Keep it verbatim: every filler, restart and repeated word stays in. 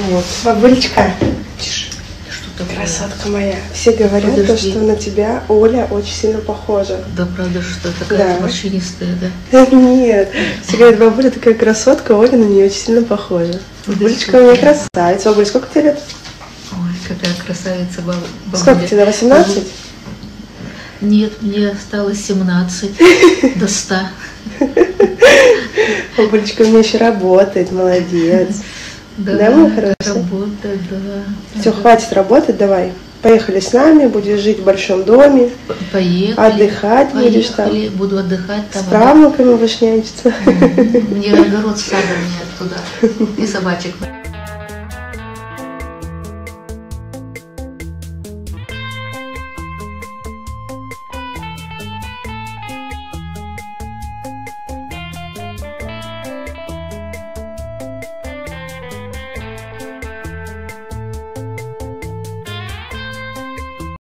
Вот. Бабулечка, Что такое? красотка моя. Все говорят, то, Подожди. что на тебя Оля очень сильно похожа. Да, правда, что такая Да. морщинистая, да? Нет. Все говорят, бабуля такая красотка, Оля на нее очень сильно похожа. Бабулечка у меня красавица. Бабуля, сколько тебе лет? Ой, какая красавица баб- бабуля. Сколько тебе, восемнадцать? Нет, мне осталось семнадцать до ста. Бабулечка у меня еще работает, молодец. Да, моя хорошая? работа, да. Все, хватит работать, давай. Поехали с нами, будешь жить в большом доме, П- Поехали. отдыхать будешь там. Поехали, буду отдхать С там. правнуками будешь нянчиться. М, Мне огород с садом нет туда. И собачек.